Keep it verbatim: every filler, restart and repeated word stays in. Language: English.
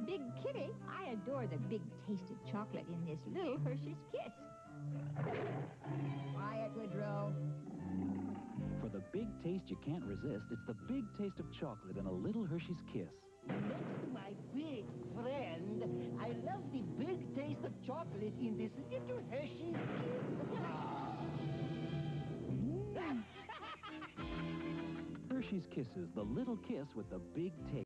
Big Kitty, I adore the big taste of chocolate in this little Hershey's Kiss. Quiet, Woodrow. For the big taste you can't resist, it's the big taste of chocolate in a little Hershey's Kiss. Next to my big friend, I love the big taste of chocolate in this little Hershey's Kiss. Hershey's Kisses, the little kiss with the big taste.